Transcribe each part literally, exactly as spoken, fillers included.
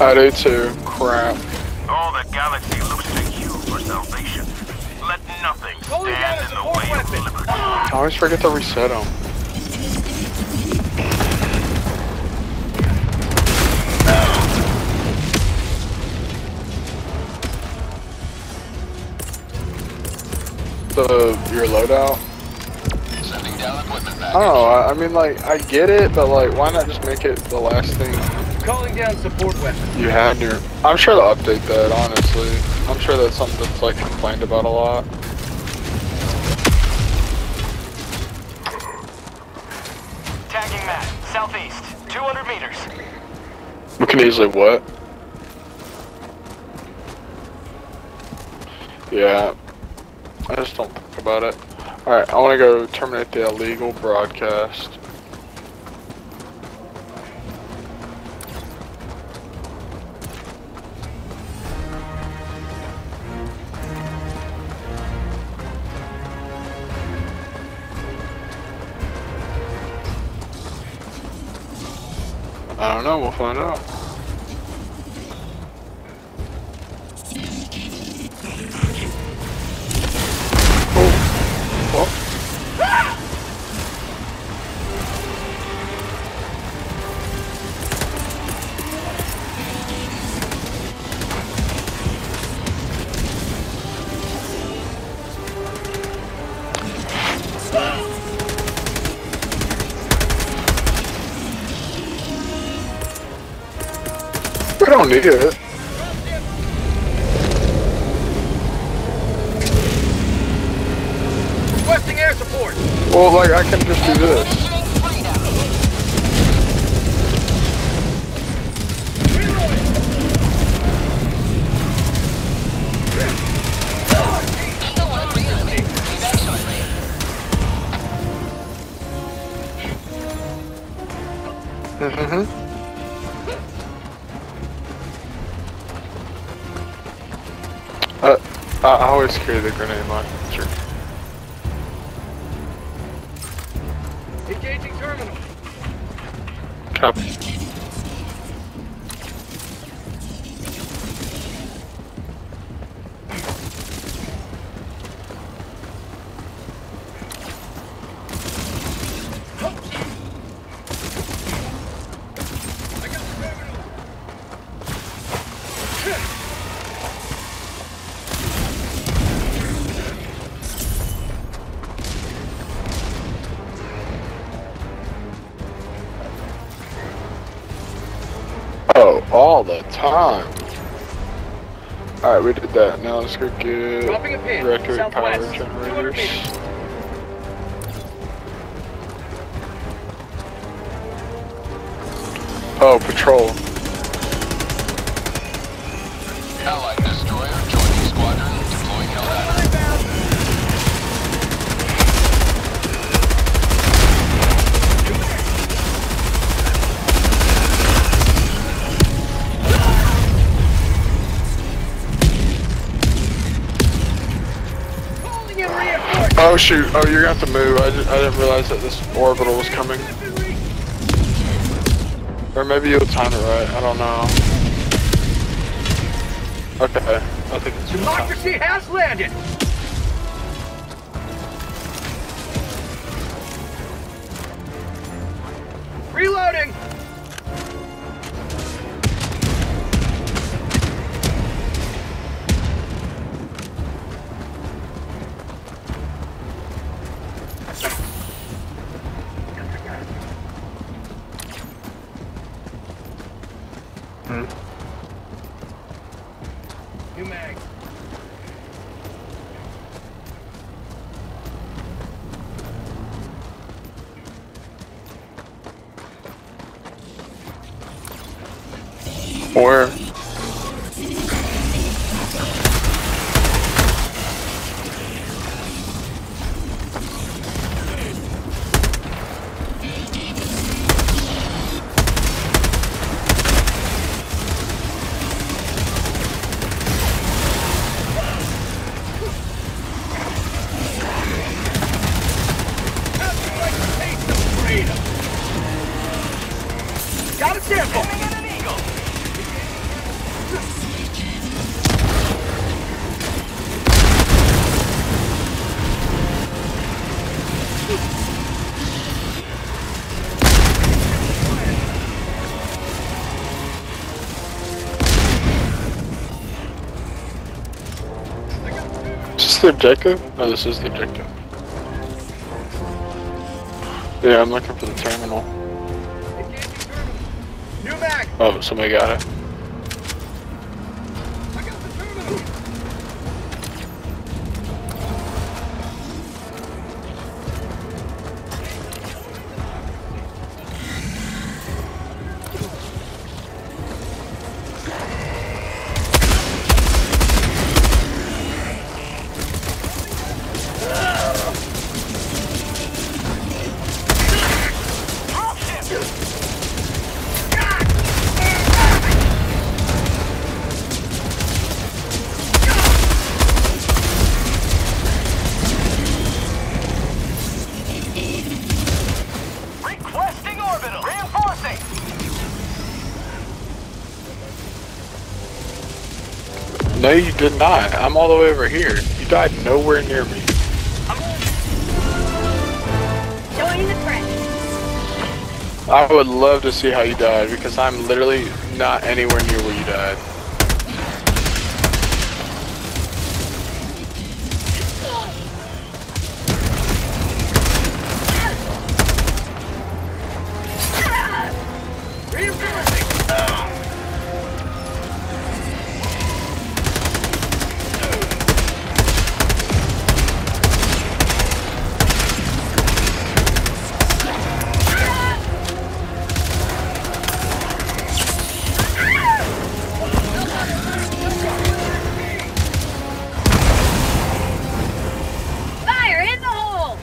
I do too. Crap. All the galaxy looks to you for salvation. Let nothing stand in the way of liberty. I always forget to reset them. The your loadout. Sending down equipment back. I don't know. I, I mean, like, I get it, but like, why not just make it the last thing Calling down support weapon. you had in your? I'm sure they'll update that. Honestly, I'm sure that's something that's like complained about a lot. Tagging map, southeast, two hundred meters. We can easily what? Yeah. I just don't think about it. Alright, I want to go terminate the illegal broadcast. I don't know, we'll find out. We don't need it. Requesting air support. Well, like, I can just do this. Mm-hmm. Uh, I I always carry the grenade launcher. Engaging terminal. Copy. Oh, all the time. Alright, we did that. Now let's go get Dropping a pin. reactor power Southwest. generators. Oh, patrol. Allied destroyer joining squadron, deploying Helldiver. Oh shoot, oh you're gonna have to move. I, just, I didn't realize that this orbital was coming. Or maybe you'll time it right, I don't know. Okay, I think it's your time. Democracy has landed. Reloading. Hmm. New mag. Where? Got a sample. this the objective? No, this is the objective. Yeah, I'm looking for the terminal. New mag! Oh, somebody got it. I got the terminal! Requesting orbital. Reinforcing. No, you did not. I'm all the way over here. You died nowhere near me. Join the fray. I would love to see how you died because I'm literally not anywhere near where you died. Fire in the hole!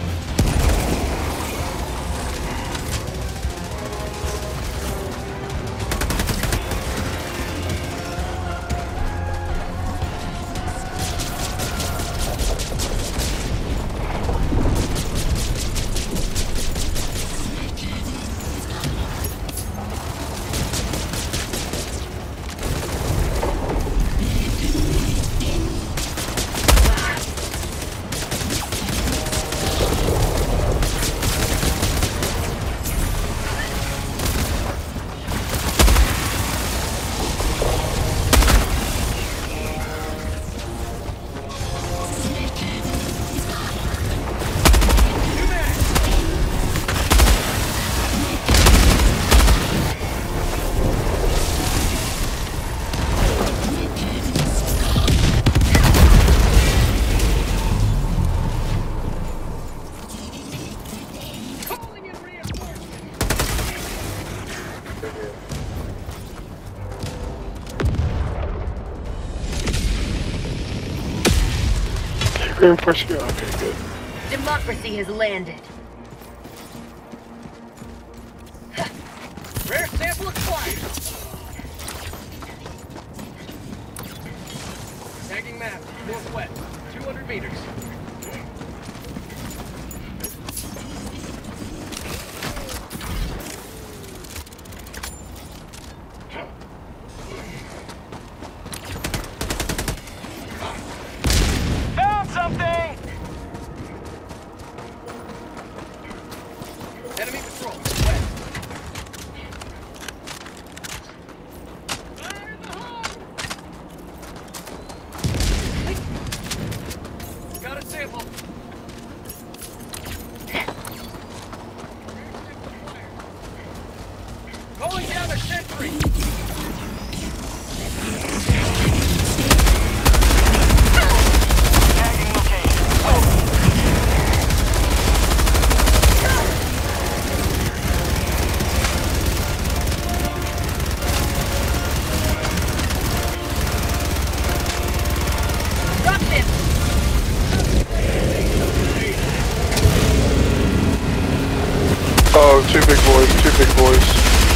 Reinforce you. Okay, good. Democracy has landed. Rare sample acquired! Tagging map, northwest, two hundred meters. Found something! Enemy patrol, west. Got a sample. Calling down a sentry. Tagging location. Drop him! Oh, two big boys, two big boys.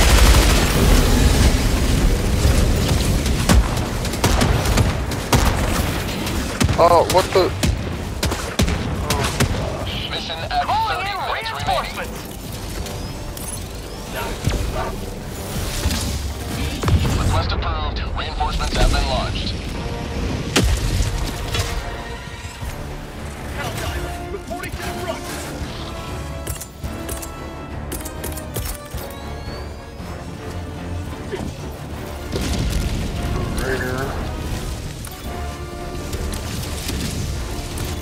Oh, what the? Mission at Calling thirty in minutes remaining. reinforcements. Request approved. Reinforcements have been launched. Helldiver, reporting to the front. Raider.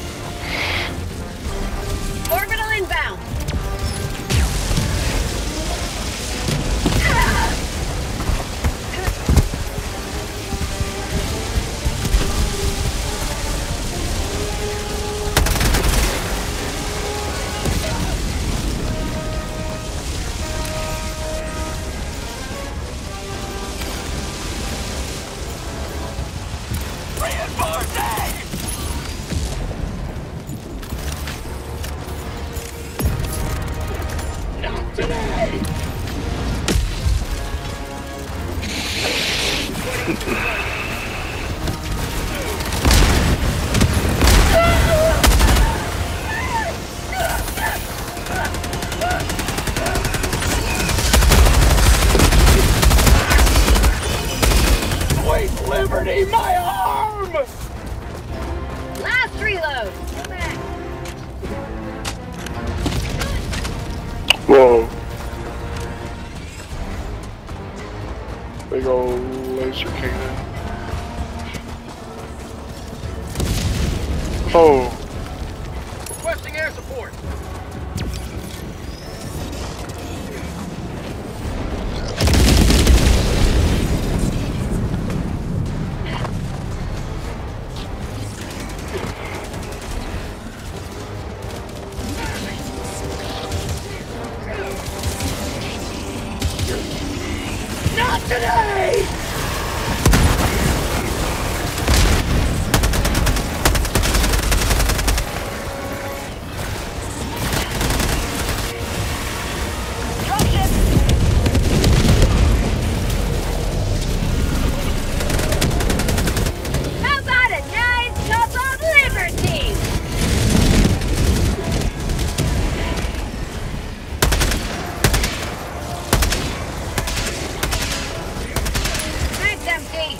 reload. Come back. Whoa. Big old laser cannon. Oh. Requesting air support. Not today! How about a nice cup of liberty? Mag's empty.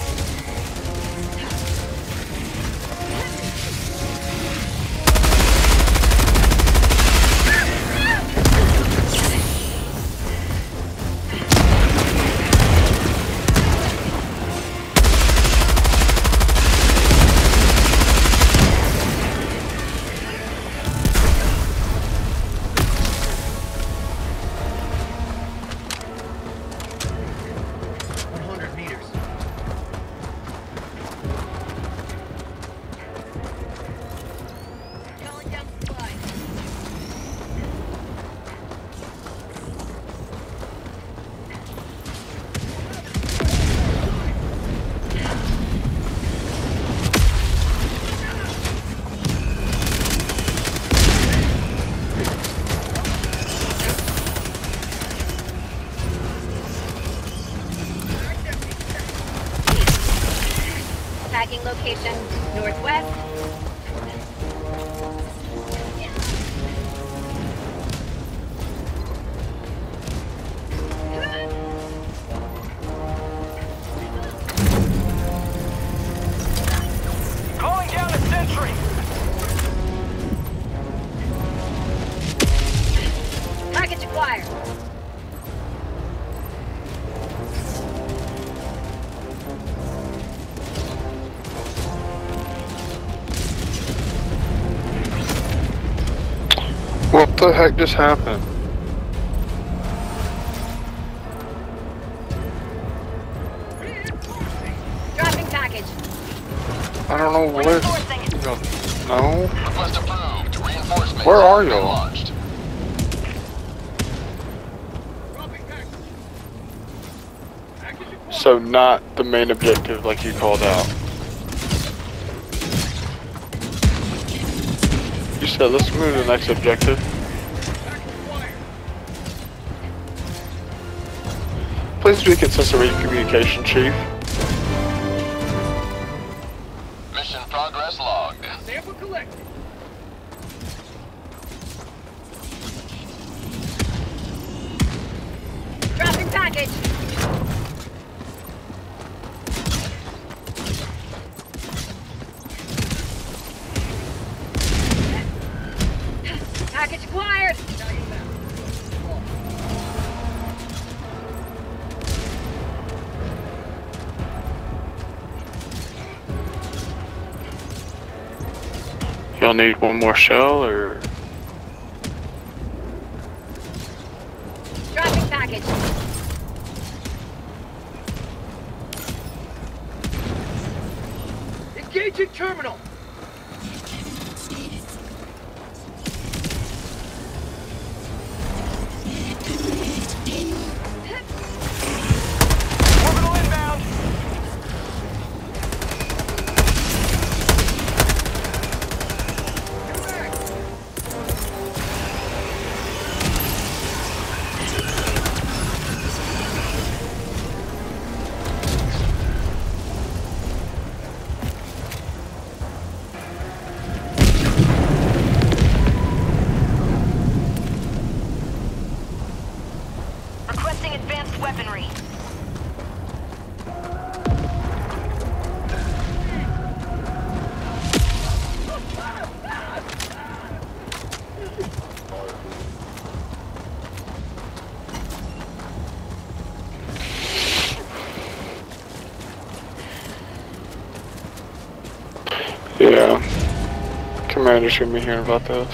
one hundred meters. Calling down supplies. Tagging location northwest. Calling down a sentry. Package acquired. What the heck just happened? Dropping package. I don't know what it's... Reinforcing. No? Request approved. Reinforcements Where are have been y'all? launched. Dropping package. Package acquired. So not the main objective like you called out. You said let's move to the next objective. Package acquired. Please be consistent with your communication, Chief. Mission progress logged. Sample collected. Dropping package. Package acquired. Tagging map. Y'all need one more shell or... Dropping package. Engaging terminal. Orbital inbound. Get back. Commander should be hearing about this.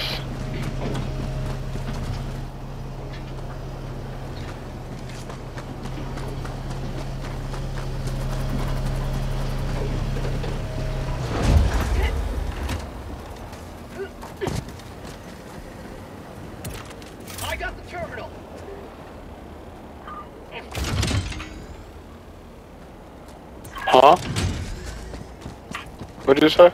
I got the terminal. Huh? What did you say?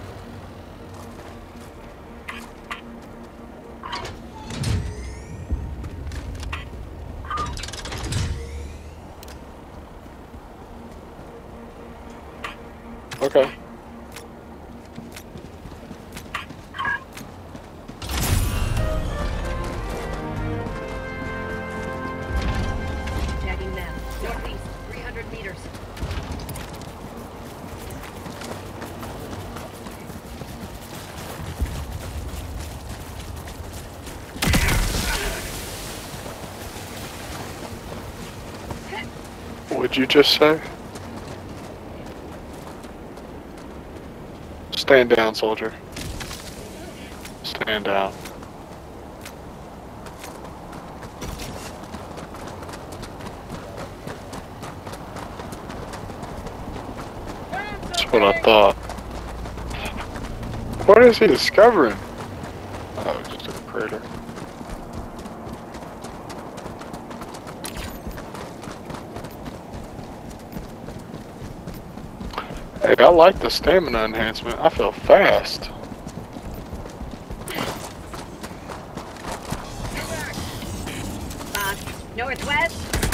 Okay. Tagging map. Northeast, three hundred meters. What'd you just say? Stand down, soldier. Stand down. That's what I thought. What is he discovering? Oh, just a crater. Hey, I like the stamina enhancement. I feel fast. Uh, northwest.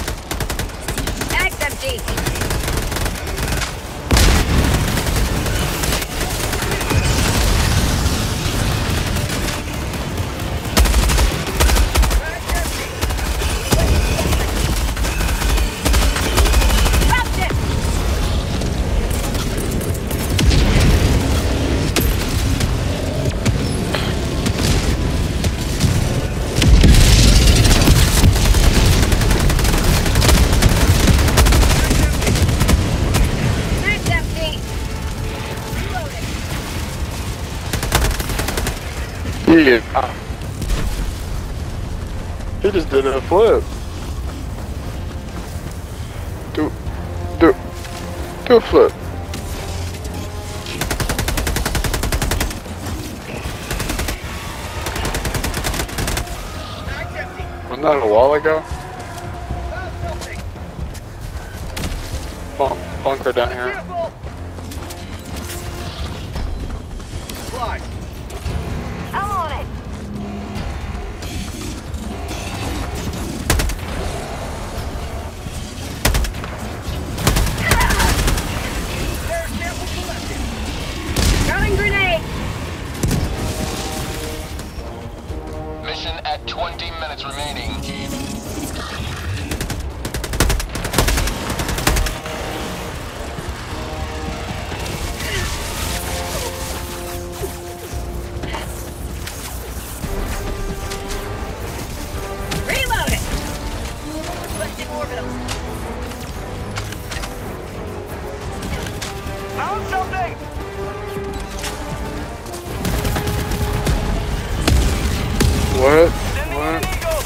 X M G. Dropped it. X M G. Reloading. Yeah. He just did a flip. Do, do, do a flip. Mag's empty. Wasn't that a while ago? Found something. Bunk, bunker down here. Careful. Supplies. I'm on it. There's sample collected. Throwing grenade. Mission at twenty minutes remaining. Reloading. Requesting orbital. Found something! What? Sending in What? an eagle!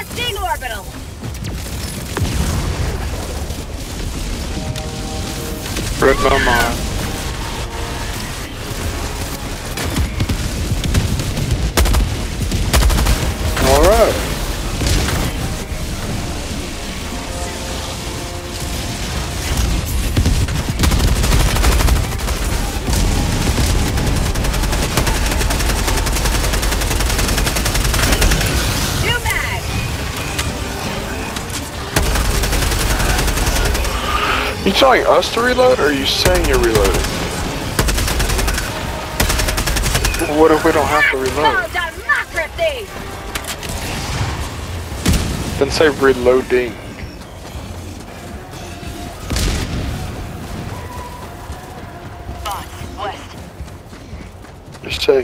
Requesting orbital. Read my mind. Alright. Two bags. You telling us to reload, or are you saying you're reloading? What if we don't have to For reload? democracy. Then say reloading. Boss, west. Just say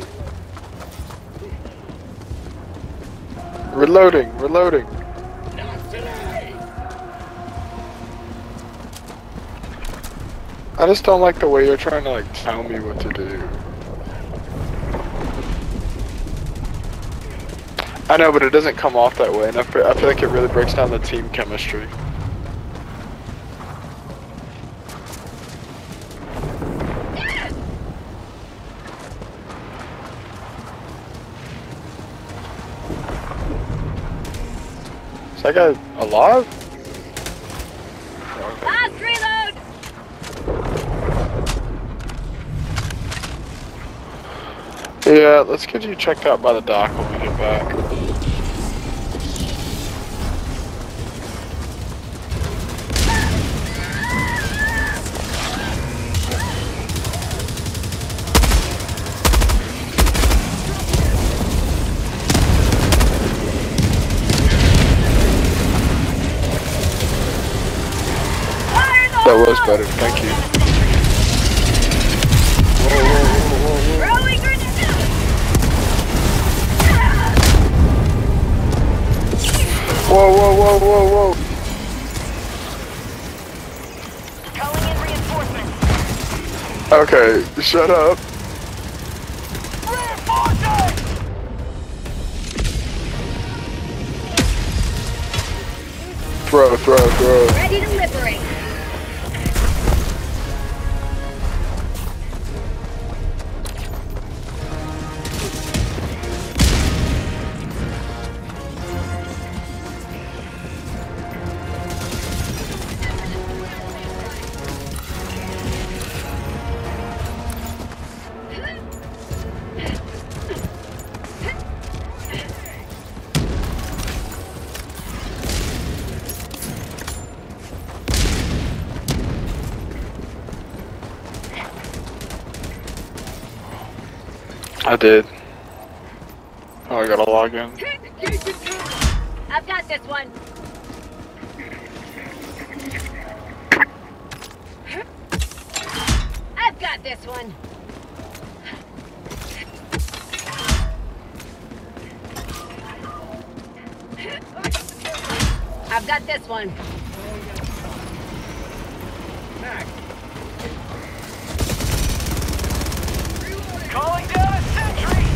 reloading, reloading. Not today! I just don't like the way you're trying to like tell me what to do. I know, but it doesn't come off that way, and I feel, I feel like it really breaks down the team chemistry. Is that guy alive? Okay. Last reload. Yeah, let's get you checked out by the dock when we get back. That was better, thank you. Whoa, whoa, whoa, whoa, whoa. Throwing grenade. Whoa, whoa, whoa, whoa, whoa. Calling in reinforcements. Okay, shut up. Reinforcing! Throw, throw, throw. Ready to liberate. I did. Oh, I gotta log in. I've got this one. I've got this one. I've got this one. Mac, Calling down a sentry!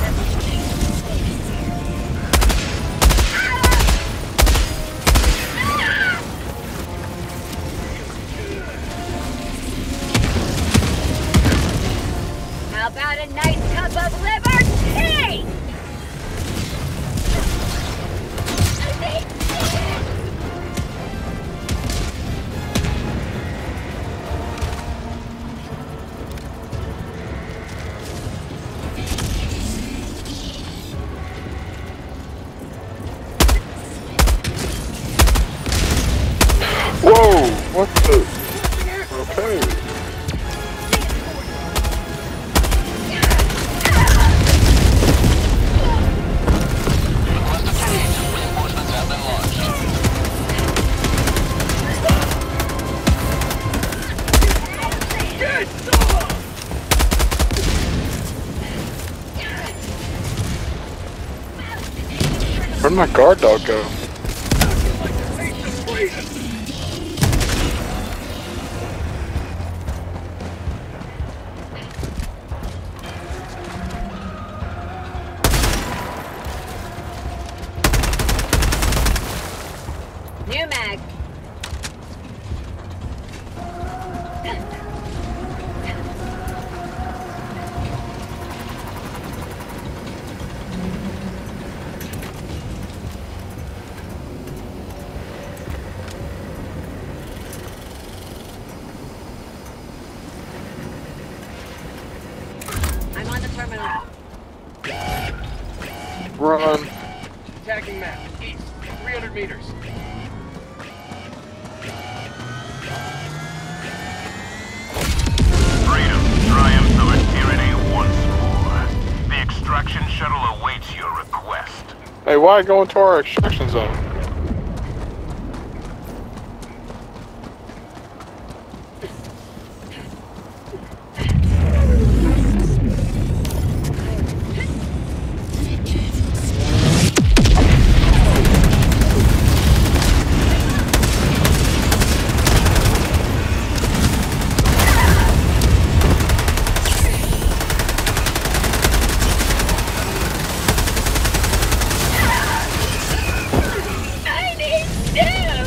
How about a nice cup of liberty? Whoa! What the? Okay. Request obtained. Reinforcements have been launched. Where'd my guard dog go? New mag. I'm on the terminal. Run. Attacking map. East. three hundred meters. Freedom, triumph of tyranny once more. The extraction shuttle awaits your request. Hey, why go into our extraction zone? I need stim!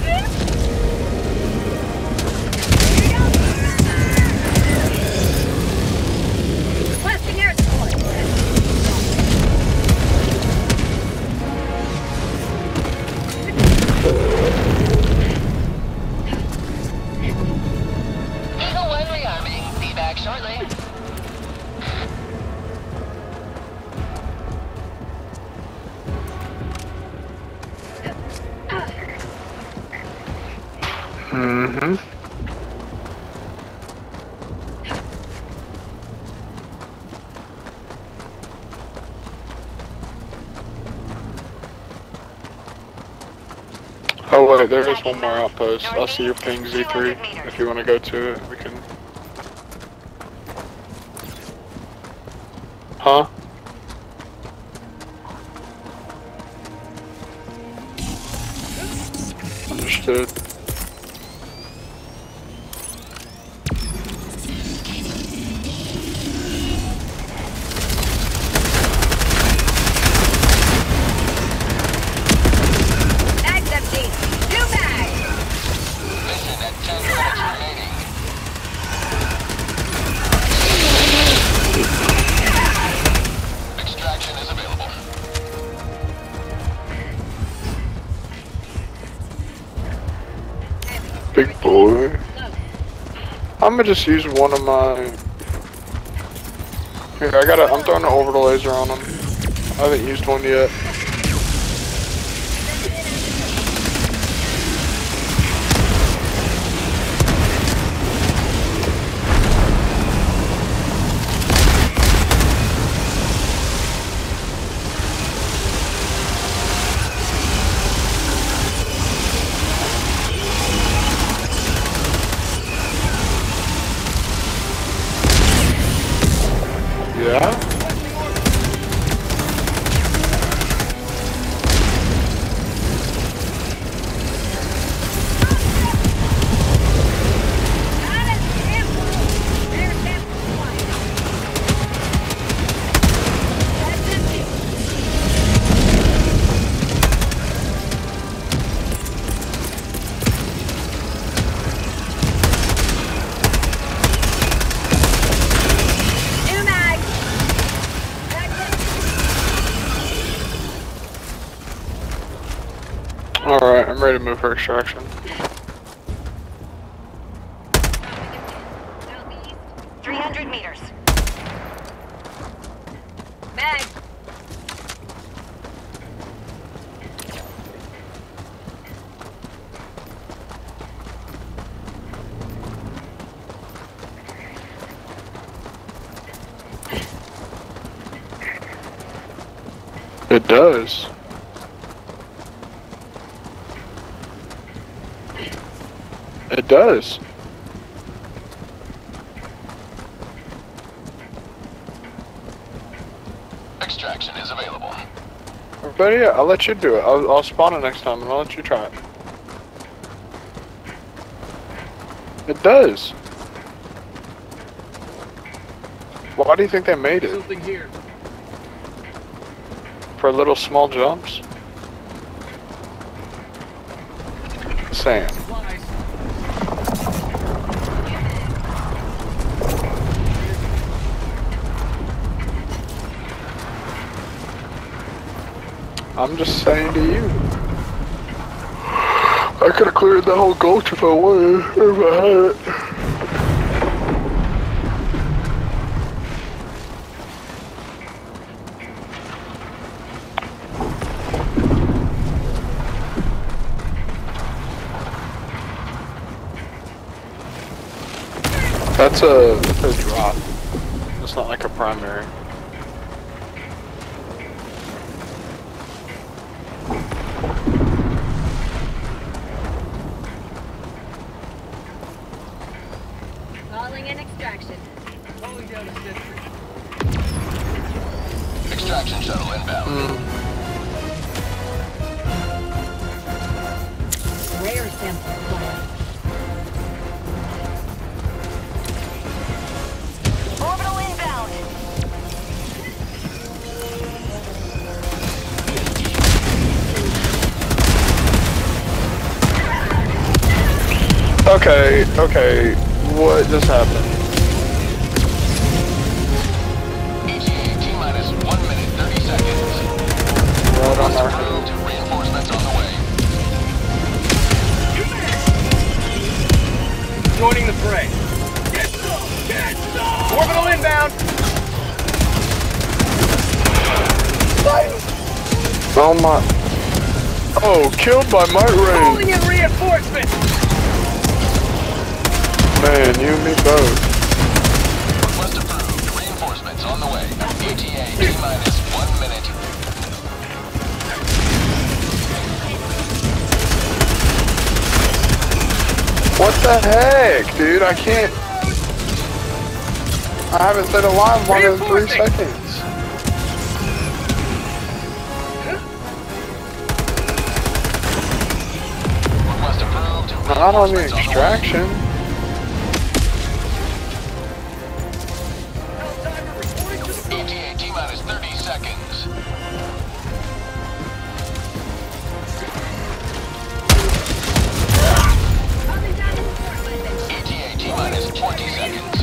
Requesting air support. Eagle one rearming. Be back shortly. Mm-hmm. Oh wait, there is one more outpost. I'll see your ping Z three. If you want to go to it, we can. Huh? Understood. Mag's empty. New mag. Mission at ten minutes remaining. Extraction is available. Big boy. I'm gonna just use one of my. Here, I got a. I'm throwing an orbital laser on him. I haven't used one yet. Yeah? Got a sample. There's sample one. That's empty. New mag. Alright, I'm ready to move for extraction. Southeast. three hundred meters. Mag. It does. It does. Extraction is available. But yeah, I'll let you do it. I'll, I'll spawn it next time and I'll let you try it. It does. Why do you think they made it? Something here. For little small jumps? saying. Supplies. I'm just saying to you. I could have cleared the whole gulch if I wanted, if I had it. That's a, that's a drop. It's not like a primary. Calling in extraction. Calling down a sentry. Extraction shuttle inbound. Rare sample fire. Orbital inbound. Okay, okay. What just happened? E T A T-minus one minute, thirty seconds. Right on Request our approved. Reinforcements on the way. Joining the fray. Get some! Get some! Orbital inbound! Oh my. Oh, killed by might range. Calling in reinforcements! Man, you and me both. Request approved. Reinforcements on the way. E T A T-minus one minute. What the heck, dude? I can't. I haven't stayed alive longer than three seconds. Request approved. Not on the Reinforcements on the way. extraction. E T A T-minus thirty seconds. Calling down a support weapon. E T A T-minus twenty seconds.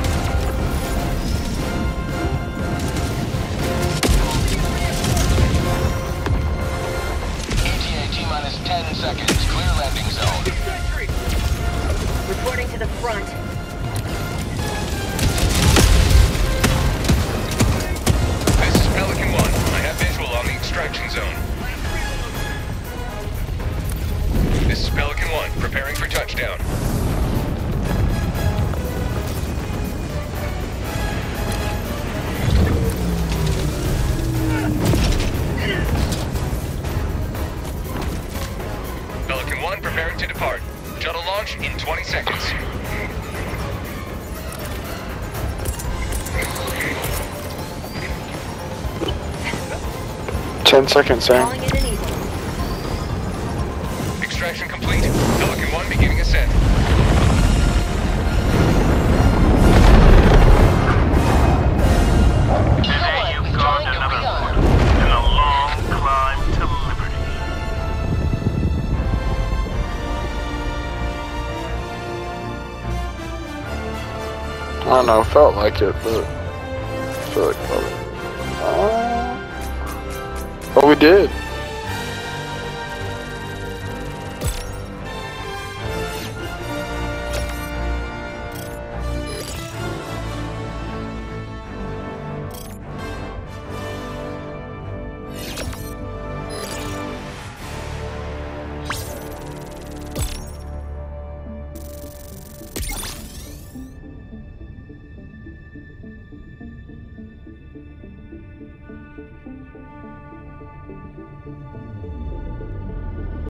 E T A T-minus ten seconds. Clear landing zone. Sentry! Reporting to the front. This is Pelican one. I have visual on the extraction zone. This is Pelican one, preparing for touchdown. Pelican one, preparing to depart. Shuttle launch in twenty seconds. Ten seconds, Sam. Calling in an eagle. Extraction complete. Pelican one beginning ascent. Today you've gone another foot in a long climb to liberty. I don't know, felt like it, but I feel like probably. Uh, but we did.